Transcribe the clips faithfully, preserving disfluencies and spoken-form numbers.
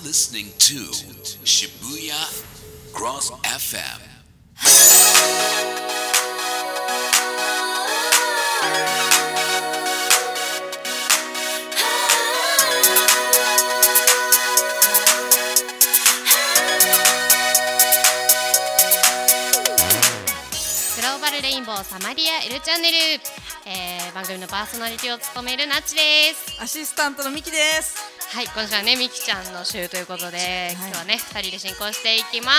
listening to Shibuya Cross エフエム. グローバルレインボーサマリア L チャンネル、えー、番組のパーソナリティを務めるなっちです。 アシスタントのミキです。 はい、今週はねみきちゃんの週ということで、はい、今日はねふたりで進行していきます。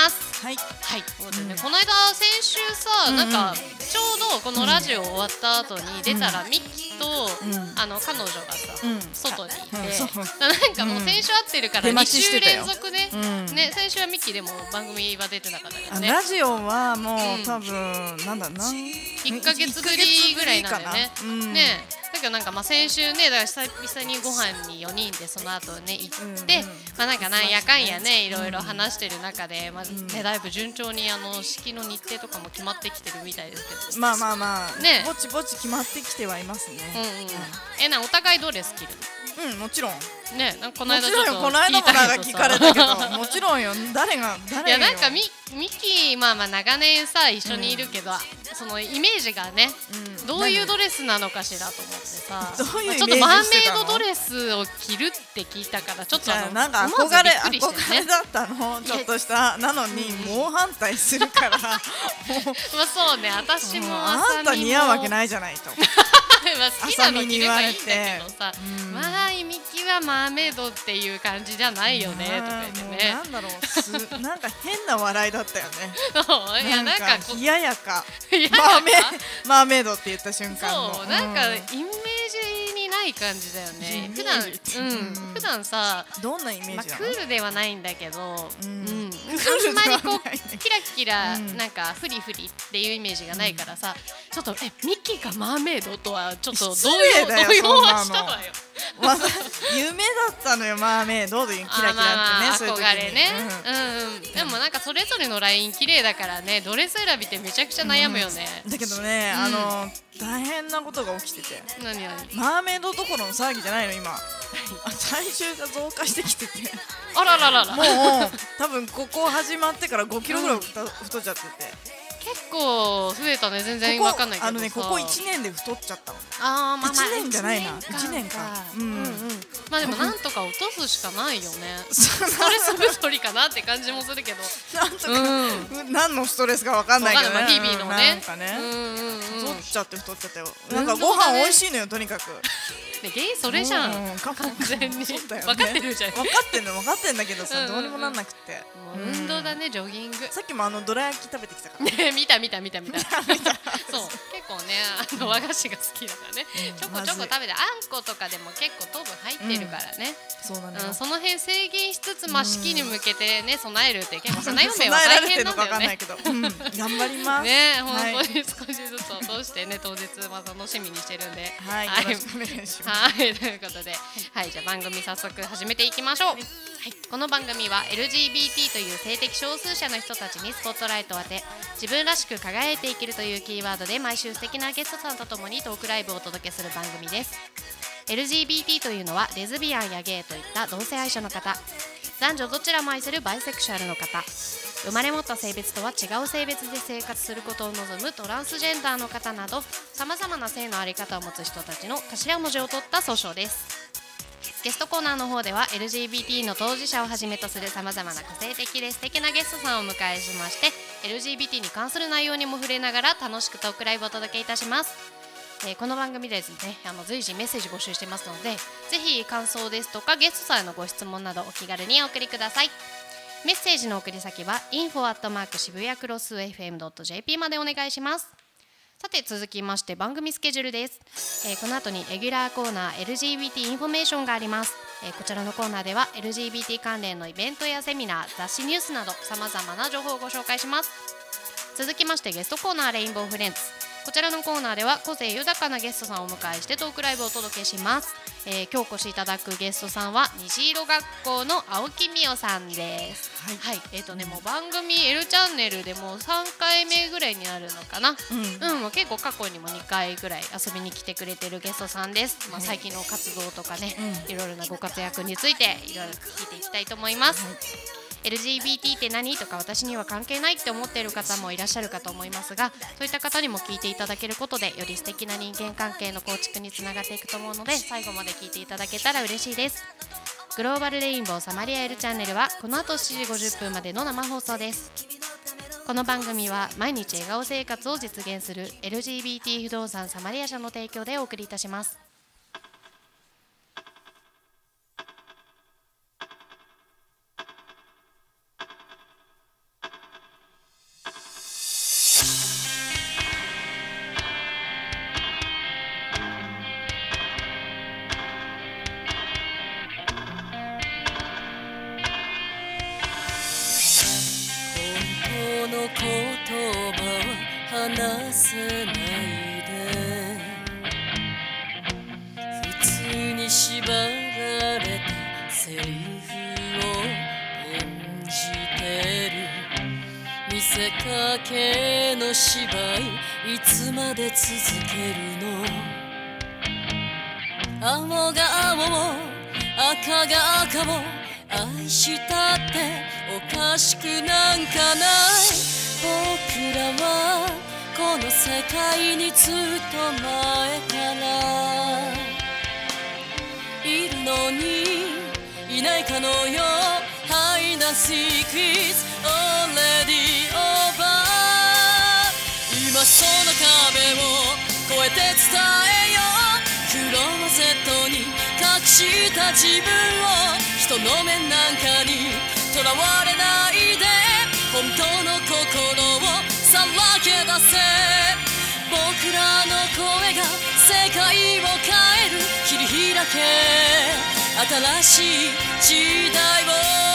はいはい、そうですね、うん、この間先週さ、うんうん、なんかちょうどこのラジオ終わった後に出たら、うん、ミキと、うん、あの彼女がさ、うん、外にいて、うん、なんかもう先週会ってるからに週連続で、うん、ね、先週はミキでも番組は出てなかったけどね。 ラジオはもう、うん、多分なんだなんいっかげつぶりぐらいなんだよね。うん、ね、だけどなんかまあ先週ね、だから久々にご飯によにんでその後ね行って、うんうん、まあなんかなんやかんやねいろいろ話してる中で、まずねだいぶ順調にあの式の日程とかも決まってきてるみたいですけど。 まあまあまあ、ね、ぼちぼち決まってきてはいますね。 うんうん、え、なお互いどれ好きるの？うん、もちろん。 ね、なんかこの間ちょっとこの間もなんか聞かれたけど、もちろんよ。誰が誰よ。いやなんかミミキまあまあ長年さ一緒にいるけど、うん、そのイメージがね、うん、どういうドレスなのかしらと思ってさ、 どういうイメージしてたの？ ちょっとマーメイドドレスを着るって聞いたからちょっとあのなんか憧れ憧れだったのちょっとしたなのに猛反対するから、まあそうね、私もあんた似合うわけないじゃないと。 まあ好きなの着ればいいんだけどさ、まあミキはマーメイドっていう感じじゃないよねとか言ってね。 なんだろう、すなんか変な笑いだったよね。 そういやなんか冷ややかマーメマーメイドって言った瞬間のそうなんかイメージにない感じだよね。普段うん普段さどんなイメージなの？ まあクールではないんだけど、うんあんまりこうキラキラなんかフリフリっていうイメージがないからさ、ちょっとえミキがマーメイドとはちょっと動揺動揺はしたわよ。 夢だったのよマーメイドというキラキラってね、そういう時に憧れね。うんうん。でもなんかそれぞれのライン綺麗だからね、ドレス選びってめちゃくちゃ悩むよね。 だけどね、あの大変なことが起きてて。 何何？ マーメイドどころの騒ぎじゃないの今。体重が増加してきてて。 あらららら。 もう多分ここ始まってからごキロぐらい太っちゃってて。 結構増えたね、全然わかんないけどさ。 あのね、ここいちねんで太っちゃったの。 ああ、まあまあいちねんじゃないな、いちねんか。 うんうん。まあでもなんとか落とすしかないよね。ストレス太りかなって感じもするけど。 なんとか何のストレスかわかんないけどね。 日々のね。 なんかね。太っちゃって太っちゃったよ。なんかご飯美味しいのよとにかく。 原因それじゃん。完全に。分かってるじゃん。 分かってんの分かってんだけどさ、どうにもなんなくて。 運動だね、ジョギング。 さっきもあのどら焼き食べてきたから。 ね、見た見た見た見た。そう、結構ね、あの和菓子が好きだからね。ちょこちょこ食べて、あんことかでも結構糖分入ってるからね。 そうなの。 その辺制限しつつ、まあ式に向けてね備えるって結構花嫁は大変なんだよね。 頑張ります。 ね、本当に少しずつ落としてね、当日は楽しみにしてるんで。 はい、よろしくお願いします。 はい、ということで、はい、じゃあ番組早速始めていきましょう。はい、この番組は エルジービーティー という性的少数者の人たちにスポットライトを当て、自分らしく輝いて生きるというキーワードで毎週素敵なゲストさんとともにトークライブをお届けする番組です。 エルジービーティー というのはレズビアンやゲイといった同性愛者の方、男女どちらも愛するバイセクシュアルの方、生まれ持った性別とは違う性別で生活することを望むトランスジェンダーの方など、さまざまな性の在り方を持つ人たちの頭文字を取った総称です。ゲストコーナーの方では エルジービーティー の当事者をはじめとするさまざまな個性的で素敵なゲストさんをお迎えしまして、 エルジービーティー に関する内容にも触れながら楽しくトークライブをお届けいたします。えー、この番組でですね、あの随時メッセージ募集してますので、ぜひ感想ですとかゲストさんへのご質問などお気軽にお送りください。メッセージの送り先は インフォ アットマーク 渋谷クロス エフエム ドット ジェーピー までお願いします。さて続きまして番組スケジュールです。えー、この後にレギュラーコーナー エルジービーティー インフォメーションがあります。えー、こちらのコーナーでは エルジービーティー 関連のイベントやセミナー、雑誌ニュースなどさまざまな情報をご紹介します。続きましてゲストコーナーレインボーフレンズ、こちらのコーナーでは個性豊かなゲストさんをお迎えしてトークライブをお届けします。 えー、今日お越しいただくゲストさんは虹色学校の青木美代さんです。はい、はい、えっ、ー、とねもう番組 L チャンネルでもうさんかいめぐらいになるのかな。うん、うん、もう結構過去にもにかいぐらい遊びに来てくれてるゲストさんです。まあ、最近の活動とかね、うん、いろいろなご活躍についていろいろ聞いていきたいと思います。はい、エルジービーティー って何とか私には関係ないって思っている方もいらっしゃるかと思いますが、そういった方にも聞いていただけることでより素敵な人間関係の構築につながっていくと思うので、最後まで聞いていただけたら嬉しいです。グローバルレインボーサマリア L チャンネルはこの後しちじごじゅっぷんまでの生放送です。この番組は毎日笑顔生活を実現する エルジービーティー 不動産サマリア社の提供でお送りいたします。 話せないで普通に縛られたセリフを演じてる見せかけの芝居いつまで続けるの青が青を赤が赤を愛したっておかしくなんかない僕らはこの世界にずっと前からいるのにいないかのよ Hide and seek is already over 今その壁を越えて伝えようクローゼットに隠した自分を人の目なんかにとらわれないで本当の心をさらけ出せ僕らの声が世界を変える切り開け新しい時代を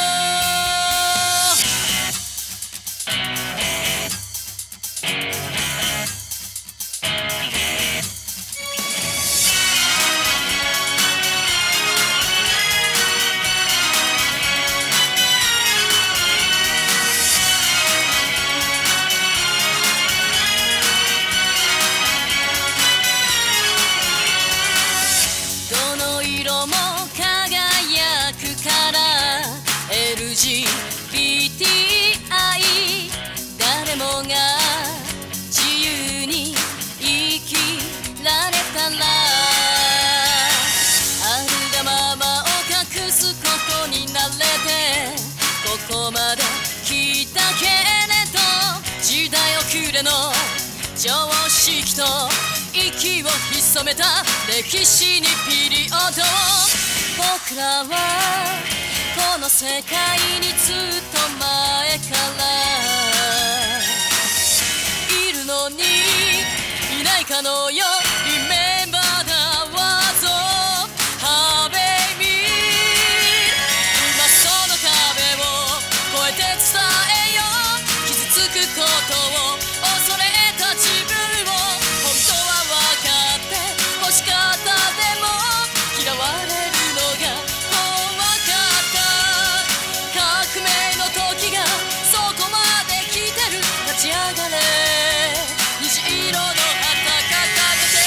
ここまで来たけれど時代遅れの常識と息を潜めた歴史にピリオド僕らはこの世界にずっと前からいるのにいないかのよ Remember the words of Harvey Milk今その壁を越えて伝えよう傷つくことを恐れた自分を本当は分かって欲しかったでも嫌われるのが怖かった革命の時がそこまで来てる立ち上がれ虹色の旗掲げて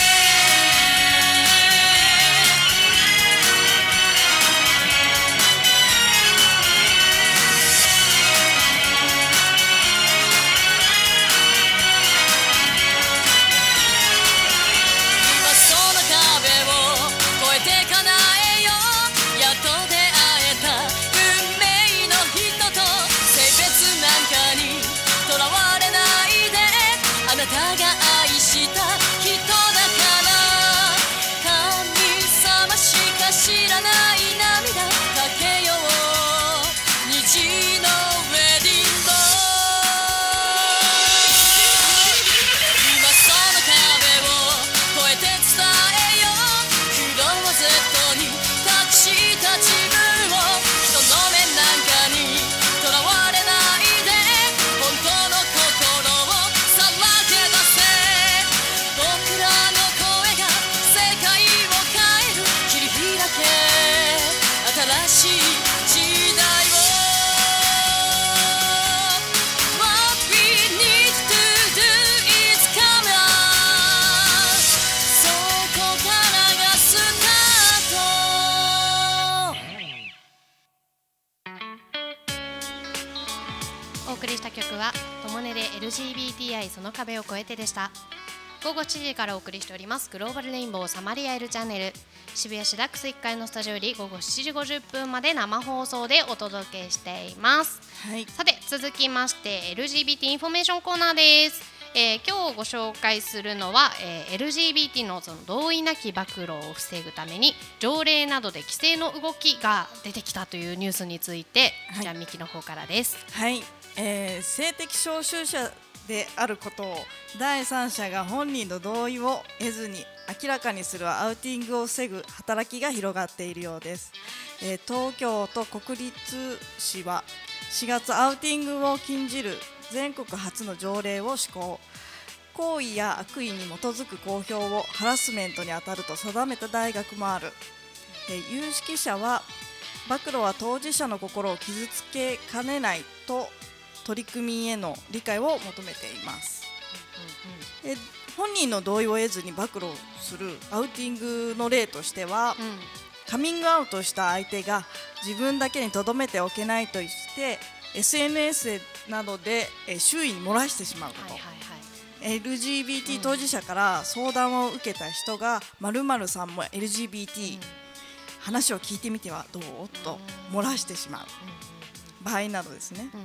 はともねで エルジービーティーアイ その壁を越えてでした。午後しちじからお送りしておりますグローバルレインボーサマリア L チャンネル、渋谷市ダックスいっかいのスタジオより午後しちじごじゅっぷんまで生放送でお届けしています。 はい、 さて続きまして エルジービーティー インフォメーションコーナーです。えー、今日ご紹介するのは、えー、エルジービーティー の, その同意なき暴露を防ぐために条例などで規制の動きが出てきたというニュースについて、はい、じゃあミキの方からです。 はい、えー、性的少数者であることを第三者が本人の同意を得ずに明らかにするアウティングを防ぐ働きが広がっているようです。えー、東京都国立市はしがつアウティングを禁じる全国初の条例を施行。行為や悪意に基づく公表をハラスメントに当たると定めた大学もある。えー、有識者は暴露は当事者の心を傷つけかねないと取り組みへの理解を求めています。うんうんうん、本人の同意を得ずに暴露するアウティングの例としては、うん、カミングアウトした相手が自分だけにとどめておけないとして エスエヌエス などで周囲に漏らしてしまうこと、はいはいはい、エルジービーティー 当事者から相談を受けた人が〇〇さんも エルジービーティー、うん、話を聞いてみてはどうと漏らしてしまう、うん、場合などですね。うんうん、はい、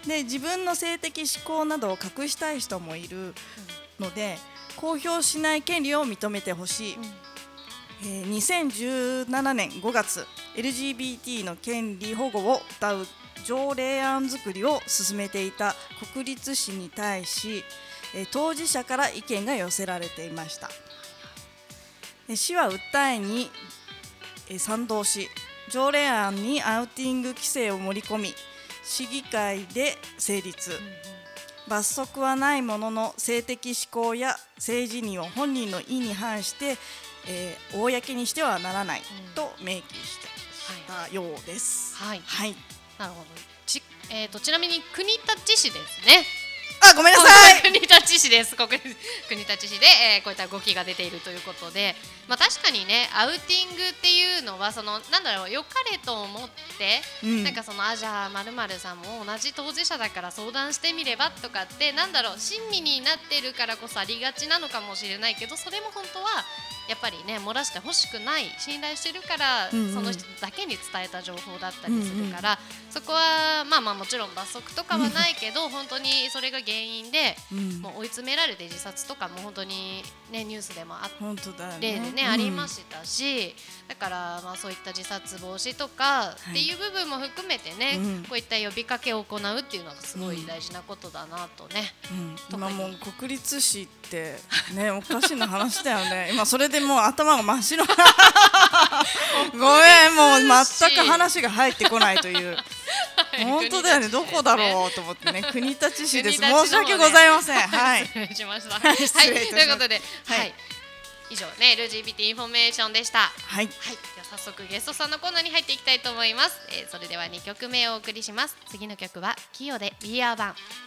で自分の性的指向などを隠したい人もいるので、うん、公表しない権利を認めてほしい。うん、えー、にせんじゅうななねんごがつ エルジービーティー の権利保護を謳う条例案作りを進めていた国立市に対し、えー、当事者から意見が寄せられていました。市は訴えに、えー、賛同し条例案にアウティング規制を盛り込み市議会で成立。うんうん、罰則はないものの性的指向や性自認を本人の意に反して、えー、公にしてはならないと明記したようです。 はい、 はい、 なるほど。ち、えーと、ちなみに国立市ですね。 あ、ごめんなさい。 国立市です。国立市で、えー、こういった動きが出ているということで、まあ、確かにねアウティングっていうのはそのなんだろう良かれと思って、うん、なんかそのあじゃあ〇〇さんも同じ当事者だから相談してみればとかってなんだろう親身になってるからこそありがちなのかもしれないけど、それも本当はやっぱりね漏らしてほしくない、信頼してるから、うんうん、その人だけに伝えた情報だったりするから、うんうん、そこはまあまあもちろん罰則とかはないけど、うん、本当にそれが原因で、うん、もう追い詰められて自殺とかも本当にねニュースでもあった例でね、うん、ありましたし、だからまあそういった自殺防止とかっていう部分も含めてね、はい、こういった呼びかけを行うっていうのがすごい大事なことだなとね、 うんうん、今もう国立市ってねおかしな話だよね今それでもう頭が真っ白ごめんもう全く話が入ってこないという本当だよね、どこだろうと思ってね、国立市です。申し訳ございません。はい。 失礼しました。はい、ということで、はい、以上ね エルジービーティー インフォメーションでした。はい。はい。では早速ゲストさんのコーナーに入っていきたいと思います。えー、それではにきょくめをお送りします。次の曲はキヨで We Are One。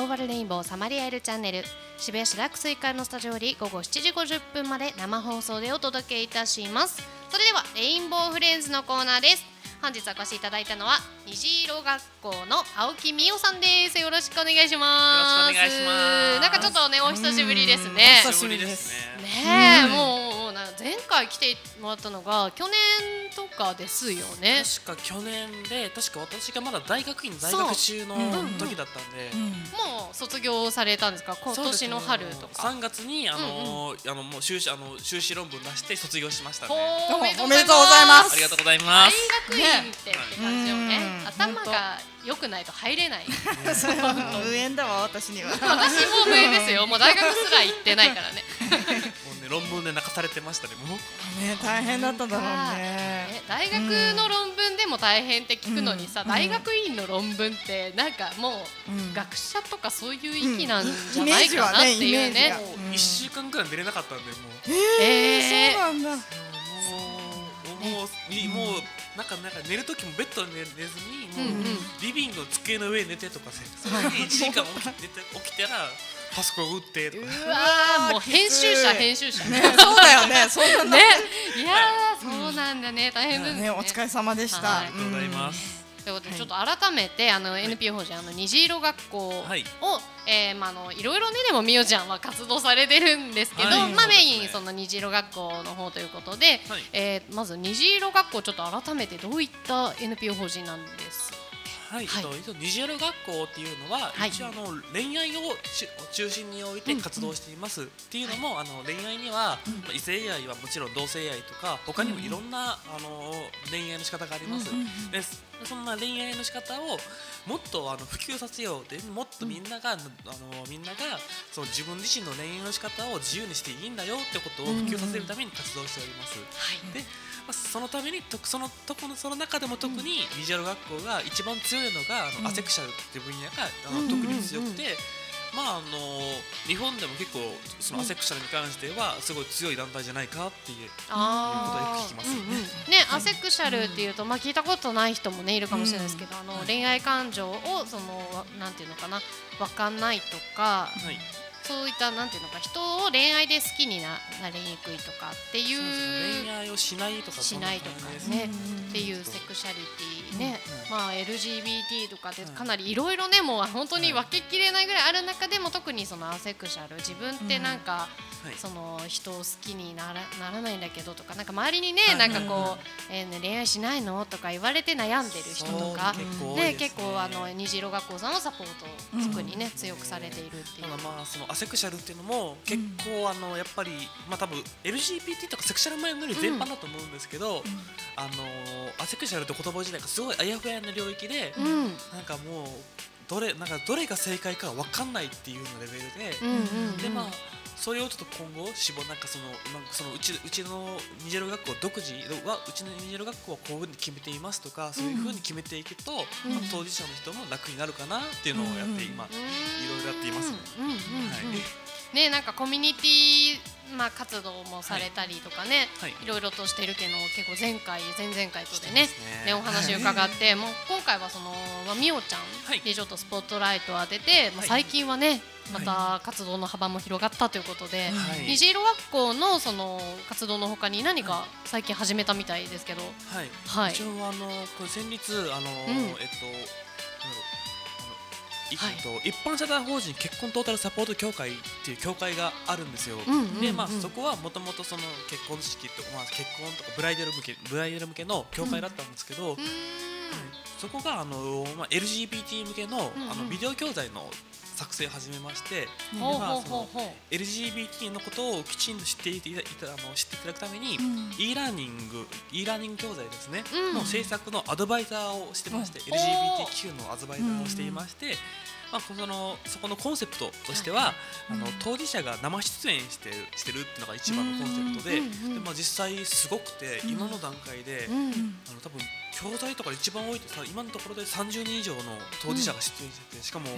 ーバルレインボーサマリア L チャンネル渋谷市ラックスいっかいのスタジオより午後しちじごじゅっぷんまで生放送でお届けいたします。それではレインボーフレンズのコーナーです。本日お越しいただいたのは虹色学校の青木美代さんです。よろしくお願いします。 よろしくお願いします。 なんかちょっとねお久しぶりですね。 お久しぶりですねえ、もう前回来てもらったのが去年とかですよね。 確か去年で、確か私がまだ大学院在学中の時だったんで、 もう卒業されたんですか、今年の春とか。 さんがつにあのあのもう修士あの修士論文出して卒業しましたね。 おめでとうございます。 ありがとうございます。 大学院ってって感じよね。頭が良くないと入れない。 無縁だわ私には。 私も無縁ですよ。もう大学すら行ってないからね。 もうね論文で泣かされてましたね。もうね大変だっただろうね。 大学の論文でも大変って聞くのにさ、大学院の論文ってなんかもう学者とかそういう域なんじゃないかなっていうね。 いっしゅうかんくらい寝れなかったんで、もう。 ええそうなんだ。 もうもうもうなんかなんか寝る時もベッドで寝ずにもうリビングの机の上に寝てとか、それでいちじかん起きて起きたらパソコン打ってとか。 うわーもう編集者編集者。 ねそうだよね。そうなんだ。 ねいやーそうなんだね、大変ですね。 お疲れ様でした。 ありがとうございます。 ということでちょっと改めてあの エヌピーオー 法人あの虹色学校をえまああのいろいろねでもみおちゃんは活動されてるんですけど、まあメインその虹色学校の方ということで、えまず虹色学校ちょっと改めてどういった エヌピーオー 法人なんですか。 はい、虹色学校っていうのは、一応あの恋愛を中心に置いて活動しています。っていうのも、あの恋愛には異性愛はもちろん同性愛とか他にもいろんなあの恋愛の仕方があります。でそんな恋愛の仕方をもっとあの普及させようで、もっとみんなが、あのみんながその自分自身の恋愛の仕方を自由にしていいんだよってことを普及させるために活動しております。でそのためにそのとこのその中でも特に虹色学校が一番強いのが、あのアセクシャルっていう分野があの特に強くて、まああの日本でも結構そのアセクシャルに関してはすごい強い団体じゃないかっていうことをよく聞きますね。 ねアセクシャルっていうとまあ聞いたことない人もねいるかもしれないですけど、あの恋愛感情をそのなんていうのかなわかんないとか。そういったなんていうのか人を恋愛で好きに な, なりにくいとかっていう、 恋愛をしないとかしないとかねっていうセクシャリティね、まあ エルジービーティー とかってかなりいろいろねもう本当に分けきれないぐらいある中でも特にそのアセクシャル自分ってなんかその人を好きにな ら, ならないんだけどとかなんか周りにねなんかこう、えーね、恋愛しないのとか言われて悩んでる人とかね結構あの虹色学校さんのサポートを特にね強くされているっていう。 まあそのアセクシャルっていうのも結構あのやっぱりまあ多分 エルジービーティー とかセクシャルマイノリティ全般だと思うんですけど、あのアセクシャルって言葉自体がすごいあやふやな領域で、なんかもうどれなんかどれが正解か分かんないっていうようなレベルで、でまあそれをちょっと今後絞なんかそのなんかそのうちうちの虹色学校独自はうちの虹色学校はこういうふうに決めていますとか、そういうふうに決めていくと、まあ、当事者の人も楽になるかなっていうのをやって今いろいろやっていますね。 ねなんかコミュニティまあ活動もされたりとかね、はい、いろいろとしてるけど結構前回前々回とでねねお話を伺って、もう今回はそのまあみおちゃんでちょっとスポットライトを当てて、まあ最近はねまた活動の幅も広がったということで、虹色学校のその活動のほかに何か最近始めたみたいですけど、 はい、一応あのこれ先日あのえっとはい、一般社団法人結婚トータルサポート協会っていう協会があるんですよ。で、まあそこはもともとその結婚式とか、まあ、結婚とかブライダル向けブライダル向けの協会だったんですけど、うん、そこがあのまあ エルジービーティー 向けのあのビデオ教材の作成を始めまして、エルジービーティー のことをきちんと知っていたあの知っていただくために、うん、e ラーニング e ラーニング教材ですね、うん、の制作のアドバイザーをしてまして、うん、エルジービーティーキュー のアドバイザーをしていまして、うんまあ、そのそこのコンセプトとしては、あの当事者が生出演してしてるっていうのが一番のコンセプトで、でまあ、実際すごくて今の段階で、あの多分教材とか一番多いとさ今のところでさんじゅうにん以上の当事者が出演してて、しかも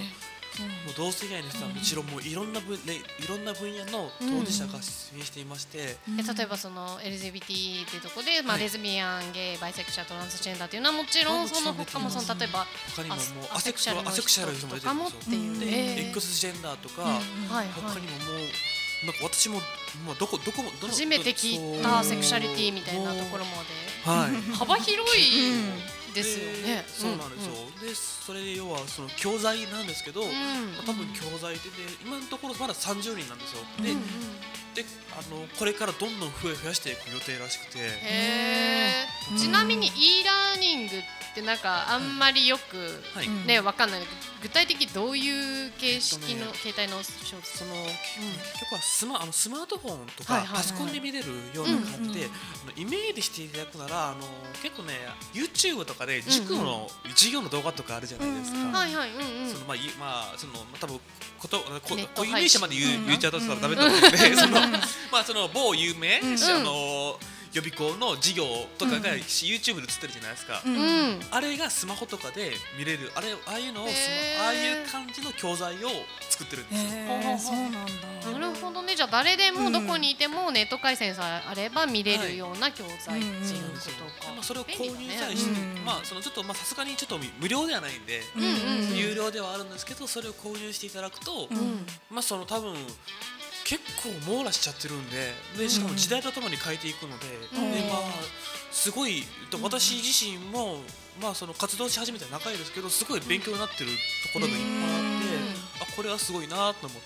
もう同性愛の人はもちろんもういろんな分いろんな分野の当事者が出演していまして、 え例えばその エルジービーティー っていうところで、まあ、 はいレズビアン、ゲイ、バイセクシャル、トランスジェンダーっていうのはもちろんその他もその例えば他にももうアアセクシャルアセクシャルの人も出てるんですよ。 とかもっていうで、 えー X ジェンダーとか、 はいはい他にももうなんか私もまあどこどこもどの初めて聞いたセクシャリティみたいなところまではい。 幅広いですよね。 そうなんですよ。で、それで要はその教材なんですけど、まあ多分教材でで今のところまださんじゅうにんなんですよ。で、であのこれからどんどん増え増やしていく予定らしくて。 へー。ちなみに e ラーニングってなんかあんまりよくはい。 ねわかんないけど具体的にどういう形式の携帯の小説その結局はスマあのスマートフォンとかはいはいはいパソコンで見れるような感じで、あのイメージしていただくならあの結構ね YouTube とかで塾の授業の動画とかあるじゃないですか。 はいはいうんうんそのまあいまあそのまあ多分ことこネット固有配信名詞まで言う言っちゃうとダメだと思うんで、そのまあその某有名あの予備校の授業とかが YouTube で映ってるじゃないですか。 うんあれがスマホとかで見れるあれああいうのをスへーマああいう感じの教材を作ってるんですよ。 へーそうなんだ。 なるほどね。じゃあ誰でもどこにいてもネット回線さえあれば見れるような教材っていうことか。 まあそれを購入したり便利だねして、まあそのちょっとまあさすがにちょっと無料ではないんで、 うんうんうん有料ではあるんですけど、それを購入していただくと、まあその多分結構網羅しちゃってるんで、でしかも時代とともに変えていくので、でまあすごい私自身もまあその活動し始めて長いですけど、すごい勉強になってるところがいっぱいあって、あこれはすごいなと思って。 うーん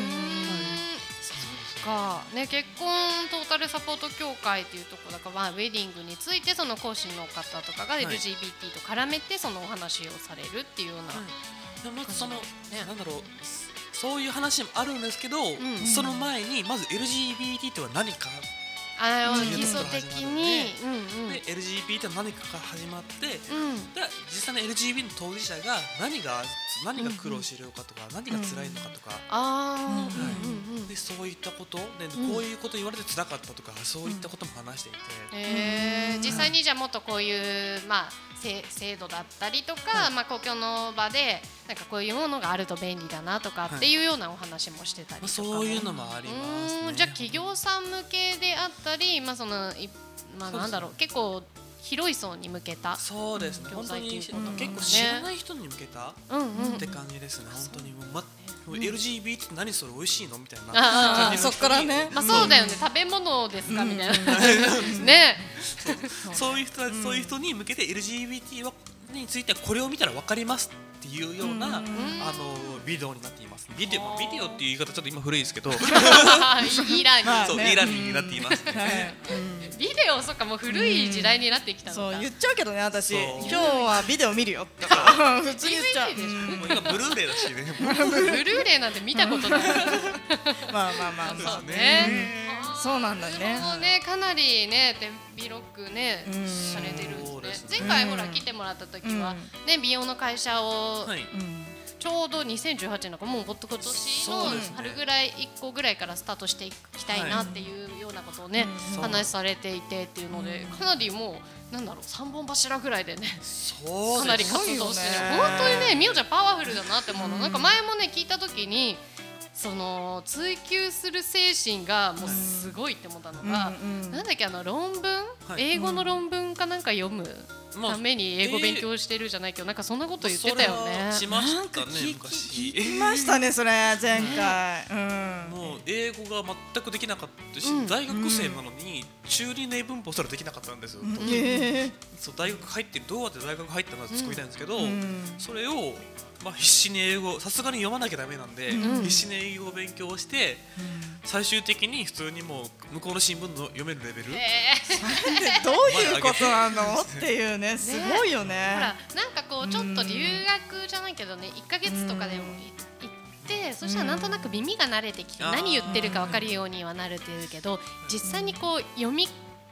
そっかね、結婚トータルサポート協会っていうところだから、まあ、ウェディングについてその講師の方とかが エルジービーティー と絡めてそのお話をされるっていうような、 でまずその、なんだろうそういう話もあるんですけど、その前にまず エルジービーティー とは何かあのっていう基礎ところから的始まるんにで、 うんうんで エルジービーティー は何かから始まって、でうん実際の エルジービーティー の当事者が何が何が苦労しているのかとか、何が辛いのかとか、 あーはいうんうんうんでそういったことで、こういうこと言われて辛かったとか、そういったことも話していて、 えー実際にじゃあもっとこういう、まあ、せ制度だったりとか、まあ、公共の場でなんかこういうものがあると便利だなとかっていうようなお話もしてたりまあ、 とかも、 そういうのもありますね。 うーんじゃあ企業さん向けであったり、まあそのいまあ、なんだろう結構広い層に向けたそうですね、 教本当に材っていうこと結構知らない人に向けたうんうんって感じですね、本当にもう、ま、もう エルジービーティー って何それ美味しいのみたいなあー感じの人にそっからねまあそうだよね、食べ物ですかみたいなねそういう人たち、そういう人に向けて エルジービーティー はについてはこれを見たら分かりますっていうような、あのビデオになっています。ビデオ、まあビデオっていう言い方ちょっと今古いですけど、 いいラーニング、 まあそう、 ね e ラーニングになっていますね。 はいビデオそっかもう古い時代になってきたのか、 そう言っちゃうけどね私そう今日はビデオ見るよとか普通に言っちゃうディーブイディー でしょうんもう今ブルーレイだしね。 ブルーレイなんて見たことないまあまあまあまあそうねそうなんだねもうねかなりね手広くねうんされてるんでそうですすね前回ほら来てもらった時はね美容の会社をはい。 うんちょうどにせんじゅうはちねんだからもう今年のそうですね春ぐらいいっこぐらいからスタートしていきたいなっていうようなことをねうん話されていてっていうのでかなりもうなんだろうさんぼん柱ぐらいでねそうかなりです。 活動してすごいよねる本当にねみおちゃんパワフルだなって思うのなんか前もね聞いた時にその追求する精神がもうすごいって思ったのがうんうんなんだっけあの論文はい英語の論文かなんか読むまあために英語勉強してるじゃないけどなんかそんなこと言ってたよねそれはしましなんかたね聞き昔。 聞きましたねそれ前回うんもう英語が全くできなかったし、 うん大学生なのに中二英文法すらできなかったんですよ。 へえそう大学入ってどうやって大学入ったのか作りたいんですけど、 んそれをまあ必死に英語さすがに読まなきゃダメなんで、 ん必死に英語を勉強して、最終的に普通にもう向こうの新聞の読めるレベル、 えーどういうことなのっていうねすごいよほらねなんかこうちょっと留学じゃないけどねいっかげつとかでも行ってそしたらなんとなく耳が慣れてきてうん何言ってるか分かるようにはなるっていうけど実際にこう読み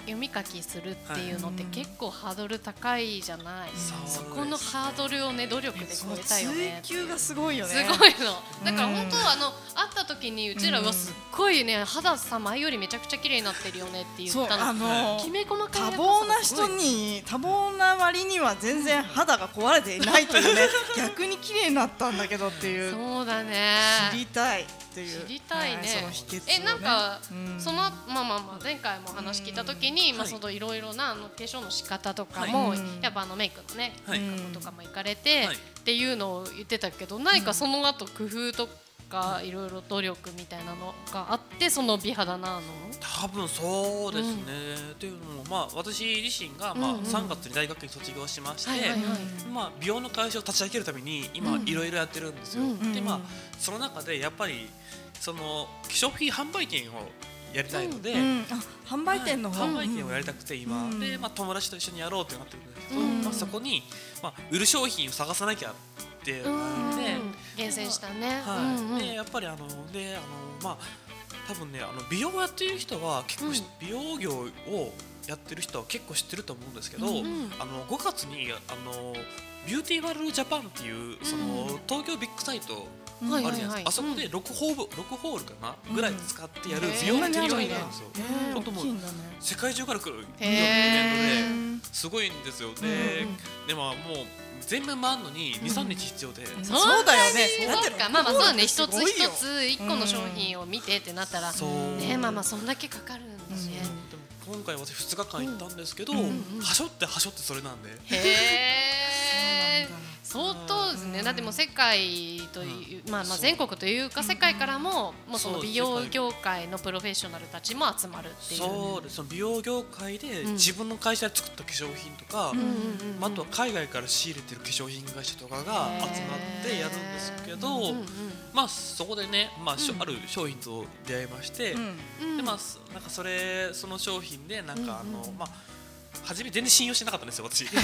読み書きするっていうのって結構ハードル高いじゃない、そこのハードルをね努力で超えたよね。 追求がすごいよね。 すごいの。だから本当はあの会った時にうちらはすっごいね肌さ前よりめちゃくちゃ綺麗になってるよねって言ったの。 あのきめ細かい多忙な人に多忙な割には全然肌が壊れていないというね逆に綺麗になったんだけどっていう。 そうだね。 知りたいっていう。 知りたいね。 その秘訣をね。 えなんかそのまあまあまあ前回も話聞いた時にまあそのいろいろなあの化粧の仕方とかもやっぱあのメイクのね学校とかも行かれてっていうのを言ってたけど、何かその後工夫とかいろいろ努力みたいなのがあってその美肌なの？ 多分そうですね。っていうのもまあ私自身がまあさんがつに大学に卒業しまして、まあ美容の会社を立ち上げるために今いろいろやってるんですよ。でまあその中でやっぱりその化粧品販売店をやりたいので、 販売店の方、 販売店をやりたくて今でまあ友達と一緒にやろうってなってるんですけど、まあそこにまあ売る商品を探さなきゃっていうので厳選したね。 はい。でやっぱりあのであのまあ多分ねあの美容をやっている人は結構美容業をやってる人は結構知ってると思うんですけど、あのごがつにあのビューティーワールドジャパンっていうその東京ビッグサイトあるじゃないですか。あそこでろくホールろくホールかなぐらい使ってやる美容の展示会があるんですよ。本当もう世界中から来る美容のイベントですごいんですよ。ででももう全部回るのににさんにち必要で。 そうだよね。 そうか、まあまあそうだね。一つ一つ一個の商品を見てってなったらね、まあまあそんだけかかるんだね。 今回私ふつかかん行ったんですけど、はしょってはしょってそれなんで。 へえ。相当ですね。だってもう世界というまあまあ全国というか世界からももうその美容業界のプロフェッショナルたちも集まるっていう。 そうです。その美容業界で自分の会社で作った化粧品とか、あとは海外から仕入れてる化粧品会社とかが集まってやるんですけど、まあそこでね、まあある商品と出会いまして、でまあなんかそれその商品でなんかあのまあ初め全然信用してなかったんですよ私。で、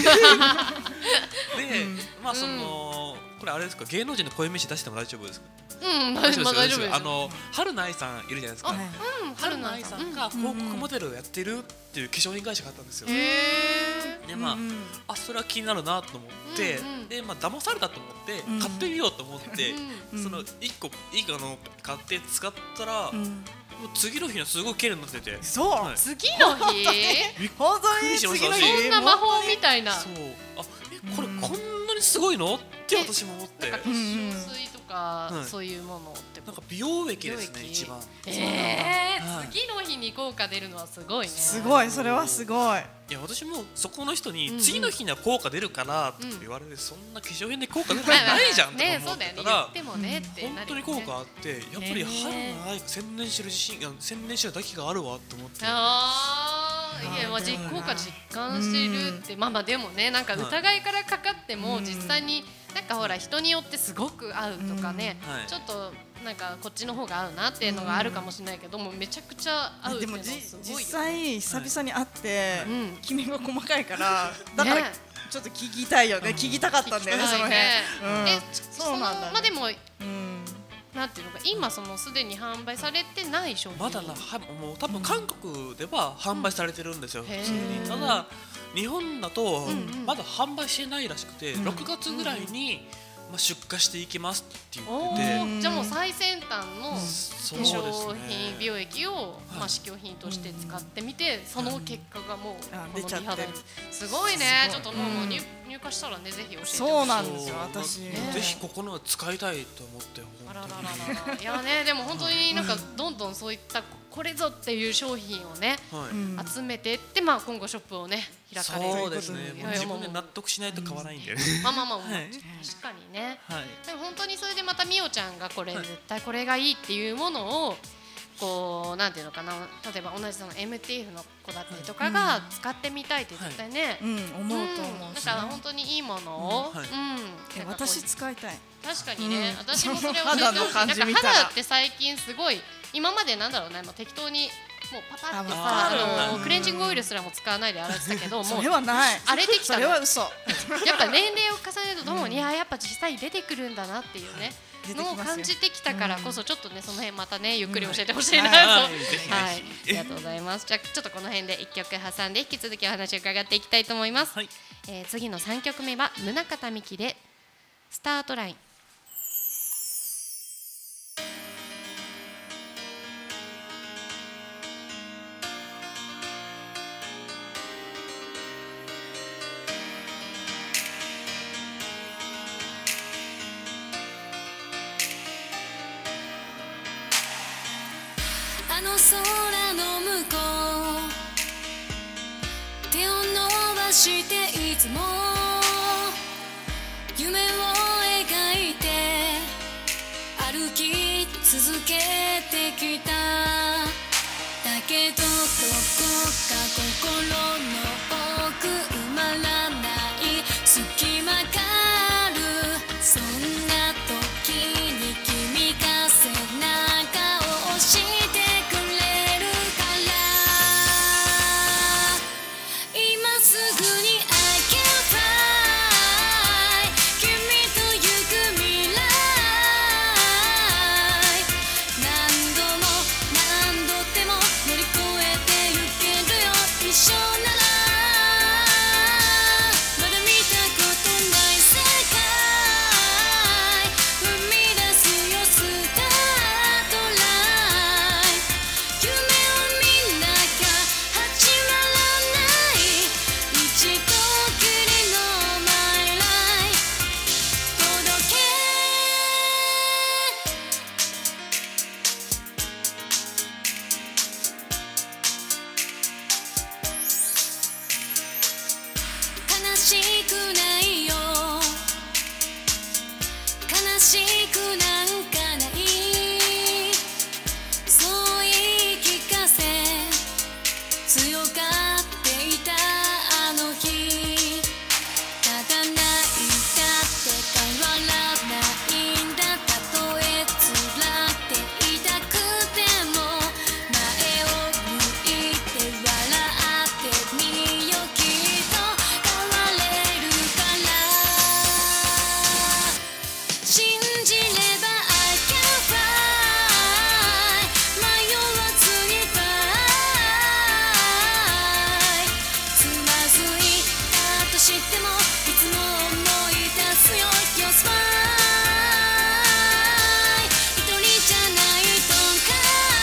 まあそのこれあれですか、芸能人の声飯出しても大丈夫ですか？ うん、大丈夫です。 あの春菜愛さんいるじゃないですか。春菜愛さんが広告モデルをやってるっていう化粧品会社があったんですよ。でまああそれは気になるなと思ってでまあ騙されたと思って買ってみようと思ってその一個いいかの買って使ったら。もう次の日はすごい綺麗になってて。 そう、 はい、次の日本当に次の日そんな魔法みたいな。 そうあえこれこんなにすごいのって私も思って。 なんか化粧水とか、うん、そういうものってなんか美容液ですね一番。 えーはい、次の日に効果出るのはすごいね。 すごいそれはすごい。 いや私もそこの人に、うん、次の日には効果出るからって言われて、うん、そんな化粧品で効果出ないじゃんって思ってたら本当に効果あってやっぱり春の愛が専念してる自信専念してるだけがあるわと思って。 あいやまあ実効果実感してるって、うん、まあまあでもねなんか疑いからかかっても実際になんかほら人によってすごく合うとかね、うんはい、ちょっとなんかこっちの方が合うなっていうのがあるかもしれないけどもめちゃくちゃ合うっていうのはすごいよ。でも実際久々に会ってきめが細かいからだからちょっと聞きたいよね、聞きたかったんだよねその辺。えそうなんだ。まあでもなんていうのか今そのすでに販売されてない商品まだなはもう多分韓国では販売されてるんですよ、普通に。ただ日本だとまだ販売してないらしくて、ろくがつぐらいにまあ出荷していきますって言ってて、 じゃあもう最先端の化粧品美容液をまあ試供品として使ってみてその結果がもうこの美肌にすごいね。ちょっともう入入荷したらねぜひ教えてほしい。 そうなんですよ私ぜひここの使いたいと思ってあららららいやねでも本当になんかどんどんそういったこれぞっていう商品をね集めてってまあ今後ショップをね開かれる。 そうですね。自分で納得しないと買わないんで。 まあまあまあ確かにね。でも本当にそれでまたみおちゃんがこれ絶対これがいいっていうものをこうなんていうのかな、例えば同じその エムティーエフ の子だったりとかが使ってみたいって絶対ね思うと思う。 だから本当にいいものを私使いたい。 確かにね私もそれを肌の感じ見たら肌って最近すごい今までなんだろうね適当にもうパパってさあのクレンジングオイルすらも使わないで洗ってたけどもそれはない荒れてきたの。 それは嘘。 やっぱ年齢を重ねるとともにいややっぱ実際出てくるんだなっていうね。 出てきますよ。 のを感じてきたからこそ、ちょっとねその辺またねゆっくり教えてほしいなと、 うんは、 はいいありがとうございます。じゃあちょっとこの辺でいっきょく挟んで引き続きお話を伺っていきたいと思います。 はい、 えー、次のさんきょくめは宗像美希でスタートライン。 あの空の向こう手を伸ばしていつも夢を描いて歩き続けてきた。だけどどこか心の奥埋まらない隙間がある。そんな時に君が背中を押してくれるから、今すぐに I can fly 君と行く未来。何度も何度でも乗り越えてゆけるよ一緒なら。まだ見たことない世界生み出すよスタートライン。夢をみんなが始まらない一度きりのマイライフ届け。悲しくないよ悲しくなんかない、そう言い聞かせ強がっていたあの日。ただ泣いたって変わらないんだ。たとえ辛って痛くても前を向いて笑ってみよ。きっと変われるから信じれば I can fly 迷わずに fly つまずいたとしてもいつも思い出すよ Your smile 一人じゃない Don't cry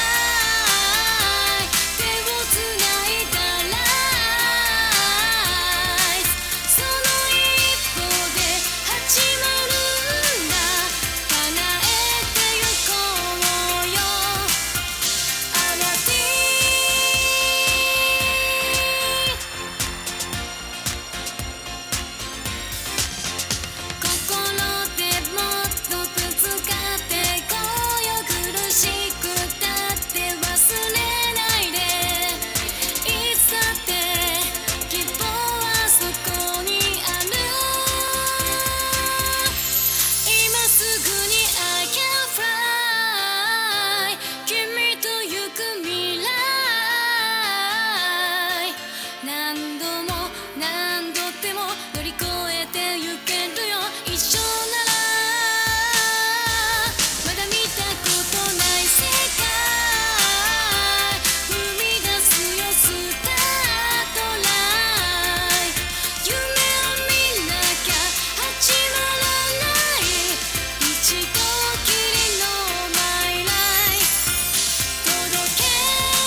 手をつないだ Life その一歩で始まるんだ。叶えてゆこうよアラディ心でもっとぶつかっていこうよ。苦しくたって忘れないで。いつだって希望はそこにある。今すぐに I can fly 君と行く未来。何度も何度でも乗り越えてゆけるよ一緒なら。まだ見たことない世界生み出すよスタートライン。夢をみんなが始まらない一度きりのマイライフ届け。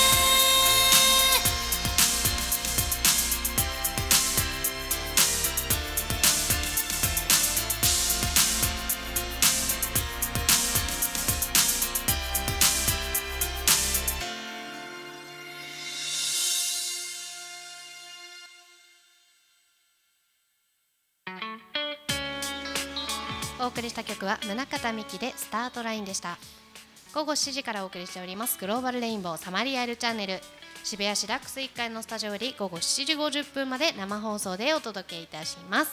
お送りした曲は宗像美希でスタートラインでした。午後しちじからお送りしておりますグローバルレインボーサマリア L チャンネル、渋谷市ダックスいっかいのスタジオより午後しちじごじゅっぷんまで生放送でお届けいたします。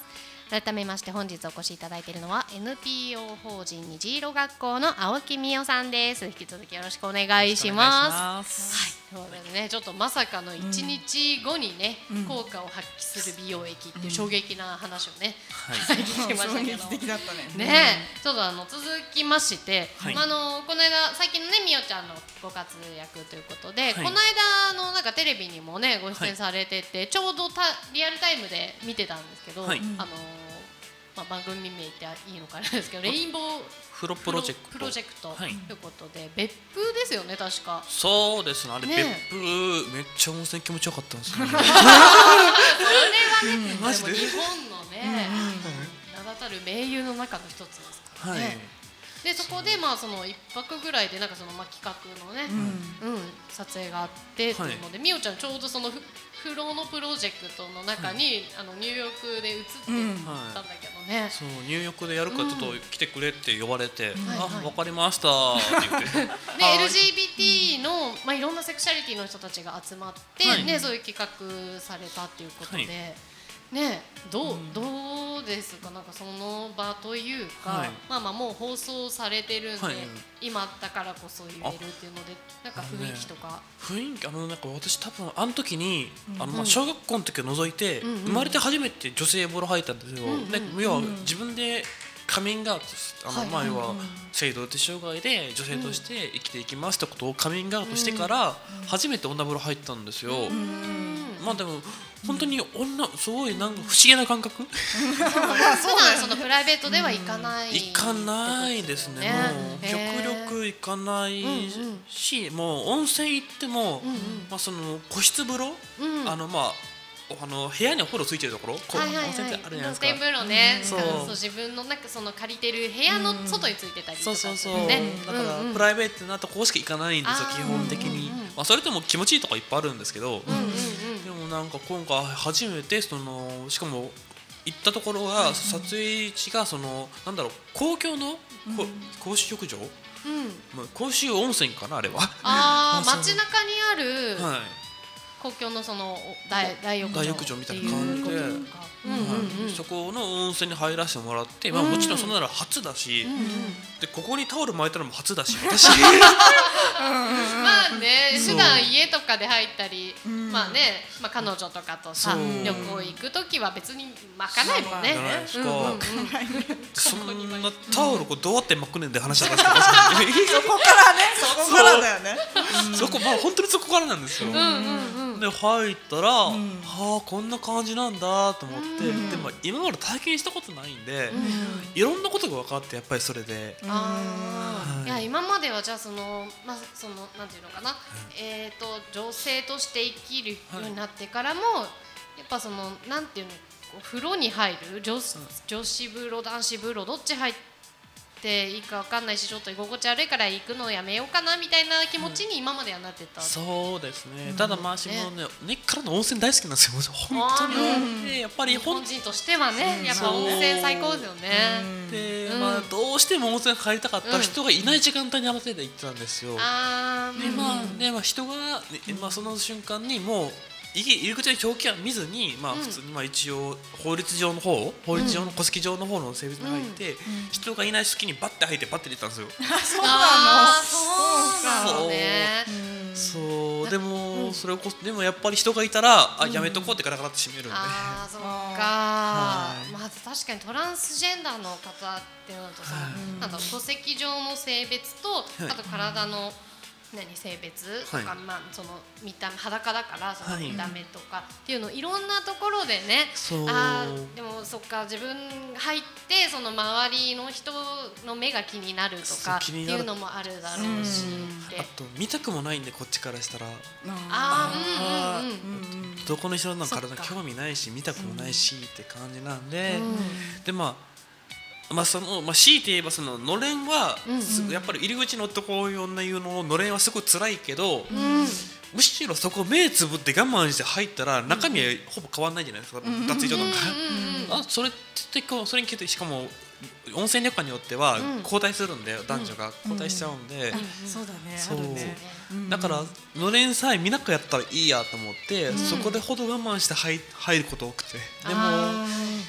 改めまして本日お越しいただいているのは エヌピーオー 法人虹色学校の青木美代さんです。引き続きよろしくお願いします。はい、そうですね、ちょっとまさかのいちにちごにね、うん、効果を発揮する美容液っていう衝撃な話をね、うん、聞きましたけど、衝撃的だったね。ね、ちょっとあの続きまして、はい、あのこの間最近のね美代ちゃんのご活躍ということで、はい、この間のなんかテレビにもねご出演されてて、はい、ちょうどたリアルタイムで見てたんですけど、はい、あのまあ、番組名っていいのかなんですけど、レインボーフロプロジェクトプロジェクトということで、別府ですよね確か。 そうですね、あれ別府めっちゃ温泉気持ちよかったんですよね。 それはね、 マジで日本のね名だたる名優の中の一つですからね。でそこでまあその一泊ぐらいでなんかそのまあ企画のね、うん、撮影があってというので、美代ちゃんちょうどそのフロのプロジェクトの中にあの入浴で映ってたんだけどね。 そう入浴でやるからちょっと来てくれって呼ばれて、あわかりましたって言って。でエルジービーティー のまあいろんなセクシャリティの人たちが集まってね、そういう企画されたっていうことで。ね、どう、うん、どうですか、なんかその場というか、はい、まあまあもう放送されてるんで、はい、今だからこそ言えるっていうので、なんか雰囲気とか、ね、 雰囲気あのなんか私多分あの時に、うん、あのまあ小学校の時を除いて、うん、生まれて初めて女性風呂入ったんですよ、うん、で要は自分でカミングアウト、あのまあ要は性同一障害で女性として生きていきますってことをカミングアウトしてから初めて女風呂入ったんですよ。まあでも本当に女すごいなんか不思議な感覚。 普段そのプライベートでは行かない。 行かないですね。もう極力行かないし、もう温泉行ってもまあその個室風呂、あのまああの部屋にお風呂ついてるところ、温泉ってあるじゃないですか。 露天風呂ね。そう自分のなんかその借りてる部屋の外についてたりとか。 そうそうそう。だからプライベートなとこしか行かないんですよ基本的に。まあそれでも気持ちいいとこいっぱいあるんですけど。でもなんか今回初めてそのしかも行ったところが撮影地がそのなんだろう公共の公衆浴場、公衆温泉かなあれは。 ああ街中にある。公共のその大大浴場大浴場みたいな感じで、そこの温泉に入らせてもらって、まあもちろんそのなら初だし、でここにタオル巻いたのも初だし、私。 まあね、普段家とかで入ったり、まあね、まあ彼女とかとさ旅行行くときは別に巻かないもんね。 そんなタオルこうどうやって巻くねんって話だったんですけど。 そこからね、そこからだよね。 そこまあ本当にそこからなんですよ。で入ったら、はあこんな感じなんだと思って、でも今まで体験したことないんで、いろんなことが分かってやっぱりそれで。 いや今まではじゃあそのまあそのなんていうのかな、えっと女性として生きるようになってからもやっぱそのなんていうの、風呂に入る女女子風呂男子風呂どっち入っていいか分かんないし、ちょっと居心地悪いから行くのをやめようかなみたいな気持ちに今まではなってた。 そうですね。ただまあ私もね根っからの温泉大好きなんですよ。本当にやっぱり日本人としてはね、やっぱ温泉最高ですよね。 でまあどうしても温泉入りたかったら人がいない時間帯に合わせて行ってたんですよ。でまあでまあ人がまあその瞬間にもう入り口の表記は見ずに、まあ、普通にまあ一応法律上の方、法律上の戸籍上の方の性別に入って、人がいない隙にバッて入ってバッて出たんですよ。 そうなの。 そうね。 そうでもそれこそでもやっぱり人がいたらあやめとこうってガラガラって閉めるんで。 ああそうか。まず確かにトランスジェンダーの方っていうのとさ、なんだ戸籍上の性別とあと体の何性別とか、はい、まあその見た目裸だからその見た目とかっていうのいろんなところでね、あでもそっか自分入ってその周りの人の目が気になるとかっていうのもあるだろうし、 あと見たくもないんでこっちからしたらあうんうんうんどこの人の体興味ないし見たくもないしって感じなんで、でまあまあそのまあ、強いて言えばそののれんは、うんうん、やっぱり入り口のとこいう女湯ののれんはすごい辛いけど、うん、むしろそこ目つぶって我慢して入ったら中身はほぼ変わらないじゃないですか、うん、脱衣所とか、うん、あそれってそれに聞いてしかも温泉旅館によっては交代するんで、うん、男女が交代しちゃうんで、 そうだね、 そうだからのれんさえ見なくやったらいいやと思って、うん、そこでほど我慢して入、入ること多くて、でもやっぱ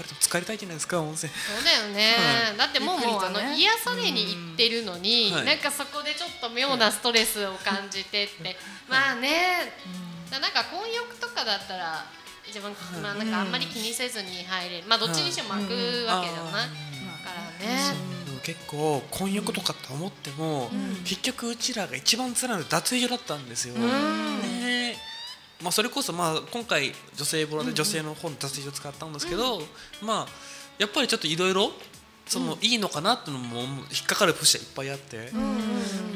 ぱり疲れたいじゃないですか温泉。 そうだよね、はい、だってもうもうあの癒されに行ってるのに、はい、なんかそこでちょっと妙なストレスを感じてって、はい、まあね、うん、なんか混浴とかだったら自分、はい、まあなんかあんまり気にせずに入れる、まあどっちにしても巻くわけじゃない、だからね、 結構混浴とかって思っても、うん、結局うちらが一番辛いの脱衣所だったんですよ、うんね、まあ、それこそまあ今回女性ボラで女性の方の脱衣所を使ったんですけど、うん、まあやっぱりちょっといろいろその、うん、いいのかなっていうのも引っかかる節はいっぱいあって、うん、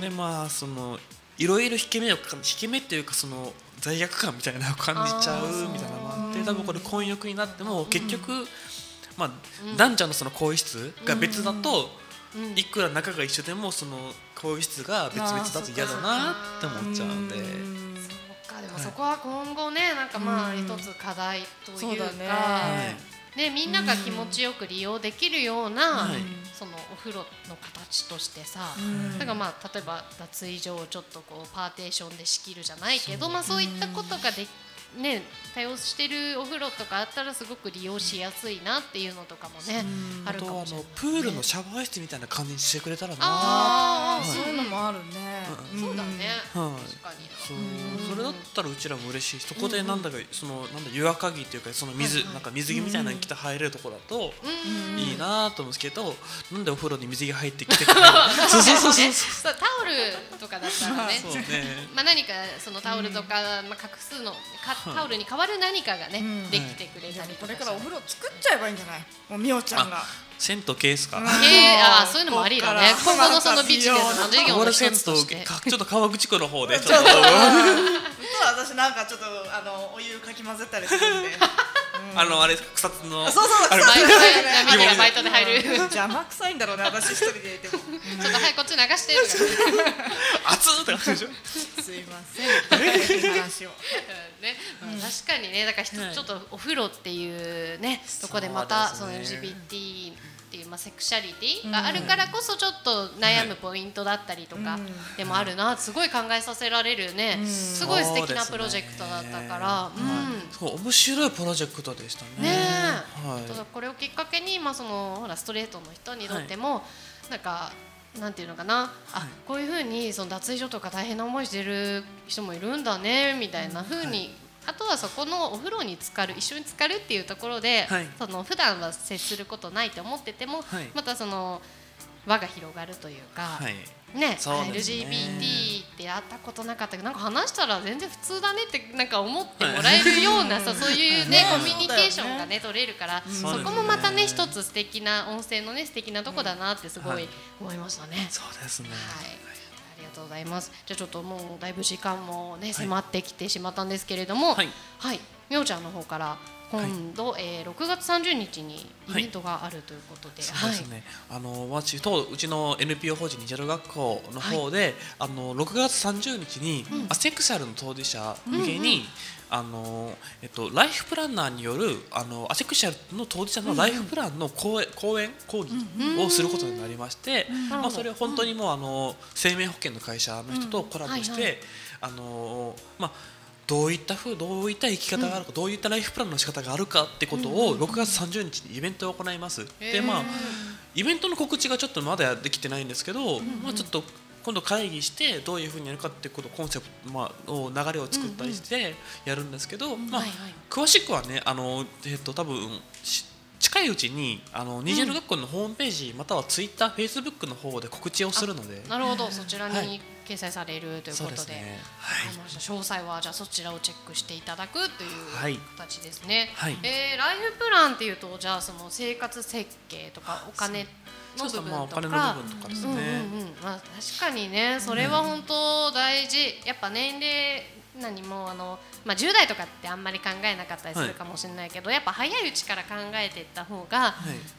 でまあそのいろいろ引け目を引け目っていうかその罪悪感みたいなのを感じちゃうみたいなのもあって、多分これ混浴になっても結局、まあ、男女のその更衣室が別だと、いくら仲が一緒でもその更衣室が別々だと嫌だなって思っちゃうんで、そうか、でもそこは今後ね、なんかまあ一つ課題というか、ね、みんなが気持ちよく利用できるようなそのお風呂の形としてさ、だからまあ例えば脱衣所をちょっとこうパーテーションで仕切るじゃないけど、まあそういったことができね、多用してるお風呂とかあったらすごく利用しやすいなっていうのとかもね、あるかもしれない、ね、 あとあのプールのシャワー室みたいな感じにしてくれたらなあ、はい、そういうのもあるね、 うん、そうだね、はい、確かにそう、それだったらうちらも嬉しいし、そこでなんだかそのなんだ湯あかぎっていうかその水、はいはい、なんか水着みたいなのに着て入れるところだといいなと思うんですけど、なんでお風呂に水着入ってきてくれるそうそうそうそうそう、タオルとかだったらね、 そうね、 まあ何かそのタオルとか、まあ、隠すのタオルに代わる何かがね、うん、できてくれたりとか、 これからお風呂作っちゃえばいいんじゃない、もうみおちゃんが銭湯系ですか、 えー、あそういうのもありだね、今後のそのビジネスの授業の一つとしてちょっと川口湖の方でちょっと私なんかちょっとあのお湯かき混ぜたりするんであのあれ草津のそうそうバイトでみんながバイトで入る邪魔くさいんだろうね、私一人でいてもちょっとはいこっち流してる熱ーって感じでしょすいません話をね、まあ、確かにね、だからちょっとお風呂っていうねとこでまたその エルジービーティー っていうまあセクシャリティがあるからこそちょっと悩むポイントだったりとかでもあるな、すごい考えさせられるね、すごい素敵なプロジェクトだったから、 そう面白いプロジェクトでしたね。 ね、はい、これをきっかけにまあそのほらストレートの人にとっても、はい、なんかなんていうのかな、あ、こういう風にその脱衣所とか大変な思いしてる人もいるんだねみたいな風に、はい、あとはそこのお風呂に浸かる、一緒に浸かるっていうところで、はい、その普段は接することないと思ってても、はい、またその輪が広がるというか、はい、ね、エルジービーティー ってやったことなかったけど、なんか話したら全然普通だねってなんか思ってもらえるようなさ、そういうねコミュニケーションがね取れるから、そこもまたね一つ素敵な音声のね素敵なとこだなってすごい思いましたね。 そうですね。 はい。ありがとうございます。じゃあちょっともうだいぶ時間もね迫ってきてしまったんですけれども、はい、はい、みおちゃんの方から今度、はい、えー、ろくがつさんじゅうにちにイベントがあるということで、 はい、そうですね、はい、あの私とうちの エヌピーオー 法人にじゃる学校の方で、はい、あのろくがつさんじゅうにちに、うん、アセクシャルの当事者向けに、うんうん、あのえっと、ライフプランナーによるあのアセクシャルの当事者のライフプランの講演、講演講義をすることになりまして、まあ、それは本当にもうあの生命保険の会社の人とコラボして、あのまあどういった風どういった生き方があるか、うん、どういったライフプランの仕方があるかってことをろくがつさんじゅうにちにイベントを行います。で、まあイベントの告知がちょっとまだできてないんですけど、うん、まあちょっと今度会議してどういう風にやるかってことコンセプト、まあ、を流れを作ったりしてやるんですけど、うんうん、まあ、はいはい、詳しくはね、あのえっと多分近いうちにあのニジェール学校のホームページ、うん、またはツイッター、フェイスブックの方で告知をするので、 なるほど、そちらに掲載されるということで、 そうですね、 はい、詳細はじゃあそちらをチェックしていただくという形ですね。はいはい、えー、ライフプランっていうと、じゃあその生活設計とかお金の部分とか、 まあ、お金の部分とかですね。うんうんうん、まあ、確かにね、それは本当大事。やっぱ年齢何もあの、まあ、じゅう代とかってあんまり考えなかったりするかもしれないけど、はい、やっぱ早いうちから考えていった方が、はい、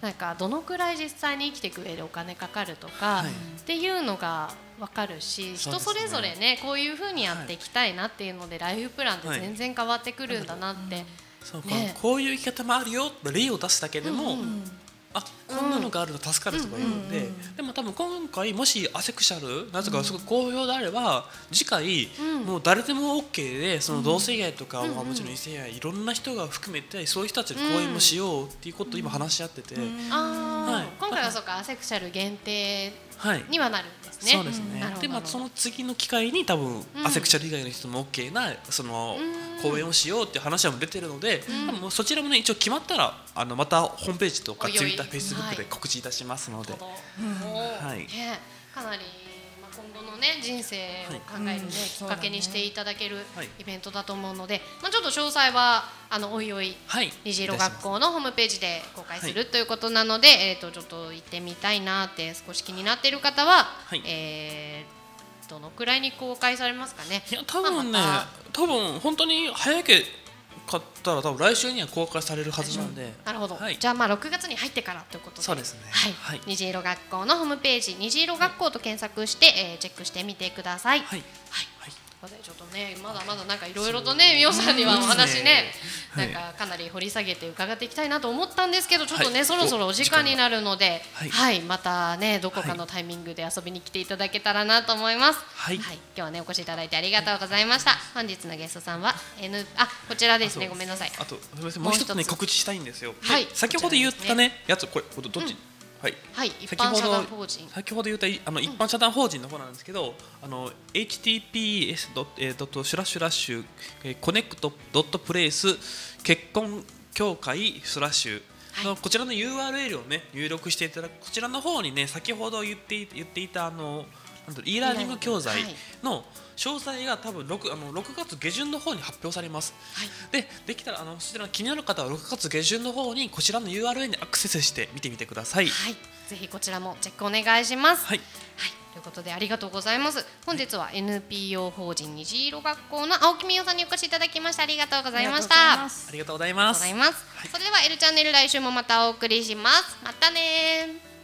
なんかどのくらい実際に生きていく上でお金かかるとか、はい、っていうのが分かるし、人それぞれね、こういう風にやっていきたいなっていうので、ライフプランって全然変わってくるんだなって、 そうか、こういう生き方もあるよって例を出すだけでも、うんうん、 あこんなのがあると助かる人がいるので、でも多分今回もしアセクシャルなぜかすごく好評であれば、次回もう誰でも オーケー でその同性愛とかはもちろん異性愛いろんな人が含めてそういう人たちで講演もしようっていうことを今話し合ってて、 あー今回はそうかアセクシャル限定にはなるんですね。 そうですね。でまあその次の機会に多分アセクシャル以外の人も オーケー なその講演をしようっていう話は出てるので、もうそちらもね一応決まったらあのまたホームページとかツイッター、フェイスブックで告知いたしますので、 はい、ね、かなりまあ今後のね人生を考えるねきっかけにしていただけるイベントだと思うので、まあちょっと詳細はあのおいおい虹色学校のホームページで公開するということなので、えっとちょっと行ってみたいなって少し気になっている方は、えーどのくらいに公開されますかね。 いや多分ね、多分本当に早けかったら多分来週には公開されるはずなんで。 なるほど、はい、じゃあまあろくがつに入ってからということで、 そうですね、 はいはい、虹色学校のホームページ虹色学校と検索して、えー、チェックしてみてください。はい、はいちょっとねまだまだなんかいろいろとねみおさんにはお話ねなんかかなり掘り下げて伺っていきたいなと思ったんですけど、ちょっとね、はい、そろそろお時間になるので、はい、はい、またねどこかのタイミングで遊びに来ていただけたらなと思います。はい、はい、今日はねお越しいただいてありがとうございました。本日のゲストさんは N あこちらですね、ごめんなさい。 あともう一つね告知したいんですよ。はい、先ほど言ったねやつこれどっち、うんはい、 はい、一般社団法人先ほど言ったあの一般社団法人の方なんですけど、あの エイチティーピーエス ドットスラッシュラッシュコネクトドットプレイス結婚協会スラッシュのこちらの ユーアールエル をね入力していただく、こちらの方にね先ほど言って言っていたあのe ラーニング教材の詳細が多分 6, あのろくがつ下旬の方に発表されます。はい、でできたらあのそちら気になる方はろくがつ下旬の方にこちらの ユーアールエル にアクセスして見てみてください。 はい、ぜひこちらもチェックお願いします。はい、はい、ということでありがとうございます。本日は エヌピーオー 法人虹色学校の青木美代さんにお越しいただきました。ありがとうございました。 ありがとうございます。 それでは L チャンネル来週もまたお送りします。またね。